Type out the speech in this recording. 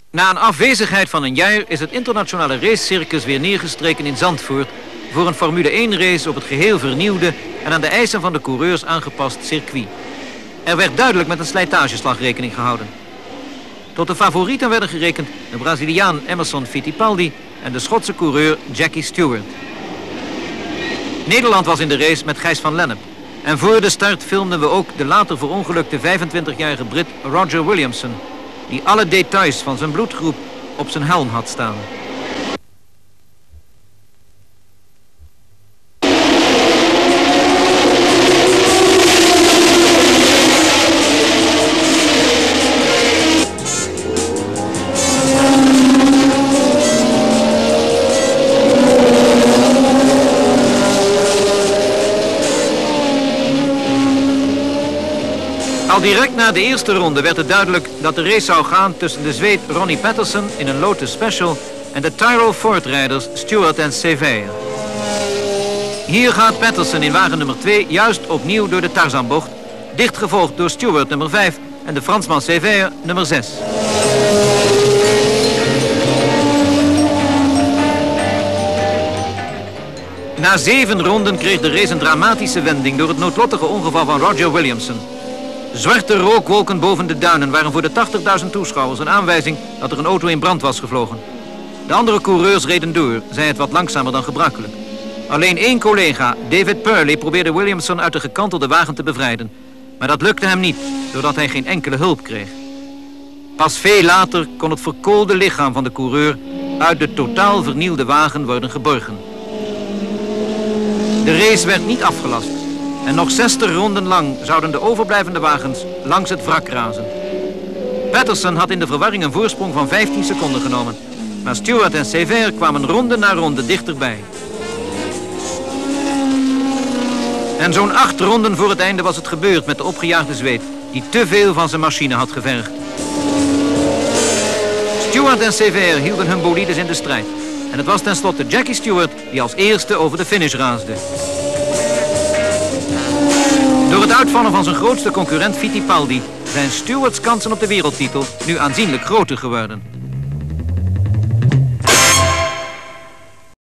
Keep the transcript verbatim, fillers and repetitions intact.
Na een afwezigheid van een jaar is het internationale racecircus weer neergestreken in Zandvoort voor een Formule één race op het geheel vernieuwde en aan de eisen van de coureurs aangepast circuit. Er werd duidelijk met een slijtageslag rekening gehouden. Tot de favorieten werden gerekend de Braziliaan Emerson Fittipaldi en de Schotse coureur Jackie Stewart. Nederland was in de race met Gijs van Lennep. En voor de start filmden we ook de later verongelukte vijfentwintigjarige Brit Roger Williamson, die alle details van zijn bloedgroep op zijn helm had staan. Al direct na de eerste ronde werd het duidelijk dat de race zou gaan tussen de Zweed Ronnie Peterson in een Lotus Special en de Tyrrell Ford-rijders Stewart en Sevier. Hier gaat Peterson in wagen nummer twee juist opnieuw door de Tarzanbocht, dicht gevolgd door Stewart nummer vijf en de Fransman Sevier nummer zes. Na zeven ronden kreeg de race een dramatische wending door het noodlottige ongeval van Roger Williamson. Zwarte rookwolken boven de duinen waren voor de tachtigduizend toeschouwers een aanwijzing dat er een auto in brand was gevlogen. De andere coureurs reden door, zij het wat langzamer dan gebruikelijk. Alleen één collega, David Purley, probeerde Williamson uit de gekantelde wagen te bevrijden. Maar dat lukte hem niet, doordat hij geen enkele hulp kreeg. Pas veel later kon het verkoolde lichaam van de coureur uit de totaal vernielde wagen worden geborgen. De race werd niet afgelast. En nog zestig ronden lang zouden de overblijvende wagens langs het wrak razen. Peterson had in de verwarring een voorsprong van vijftien seconden genomen. Maar Stewart en Sevier kwamen ronde na ronde dichterbij. En zo'n acht ronden voor het einde was het gebeurd met de opgejaagde Zweed, die te veel van zijn machine had gevergd. Stewart en Sevier hielden hun bolides in de strijd. En het was tenslotte Jackie Stewart die als eerste over de finish raasde. Door het uitvallen van zijn grootste concurrent Fittipaldi zijn Stewart's kansen op de wereldtitel nu aanzienlijk groter geworden.